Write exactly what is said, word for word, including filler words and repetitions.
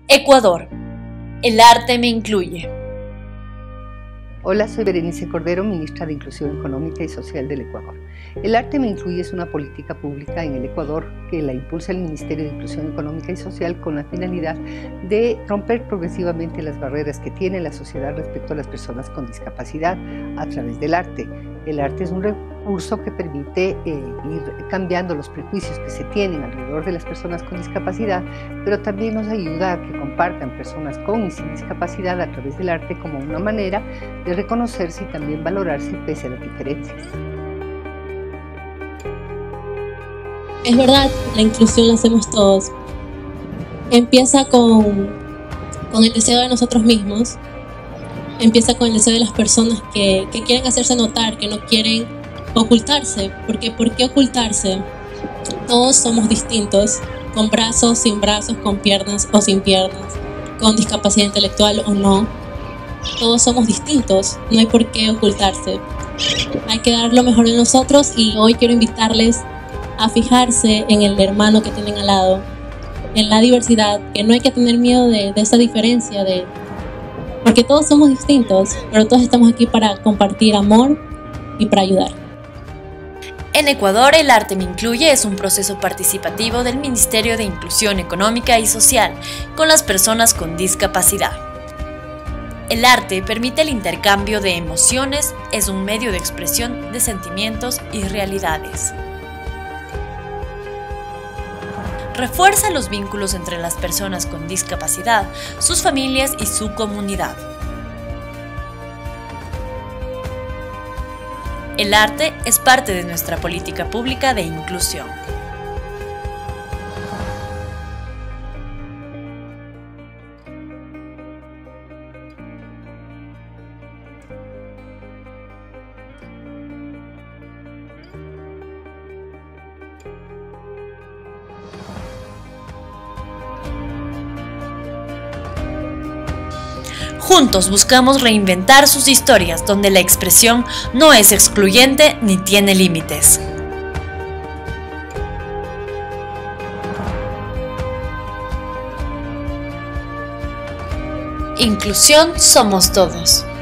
Ecuador. El arte me incluye. Hola, soy Berenice Cordero, ministra de Inclusión Económica y Social del Ecuador. El arte me incluye es una política pública en el Ecuador que la impulsa el Ministerio de Inclusión Económica y Social con la finalidad de romper progresivamente las barreras que tiene la sociedad respecto a las personas con discapacidad a través del arte. El arte es un recurso que permite eh, ir cambiando los prejuicios que se tienen alrededor de las personas con discapacidad, pero también nos ayuda a que compartan personas con y sin discapacidad a través del arte como una manera de reconocerse y también valorarse pese a las diferencias. Es verdad, la inclusión la hacemos todos. Empieza con, con el deseo de nosotros mismos, empieza con el deseo de las personas que, que quieren hacerse notar, que no quieren ocultarse, porque ¿por qué ocultarse? Todos somos distintos, con brazos, sin brazos, con piernas o sin piernas, con discapacidad intelectual o no. Todos somos distintos, no hay por qué ocultarse. Hay que dar lo mejor de nosotros y hoy quiero invitarles a fijarse en el hermano que tienen al lado, en la diversidad, que no hay que tener miedo de, de esa diferencia, de, porque todos somos distintos, pero todos estamos aquí para compartir amor y para ayudar. En Ecuador, el arte me incluye es un proceso participativo del Ministerio de Inclusión Económica y Social con las personas con discapacidad. El arte permite el intercambio de emociones, es un medio de expresión de sentimientos y realidades. Refuerza los vínculos entre las personas con discapacidad, sus familias y su comunidad. El arte es parte de nuestra política pública de inclusión. Juntos buscamos reinventar sus historias donde la expresión no es excluyente ni tiene límites. Inclusión somos todos.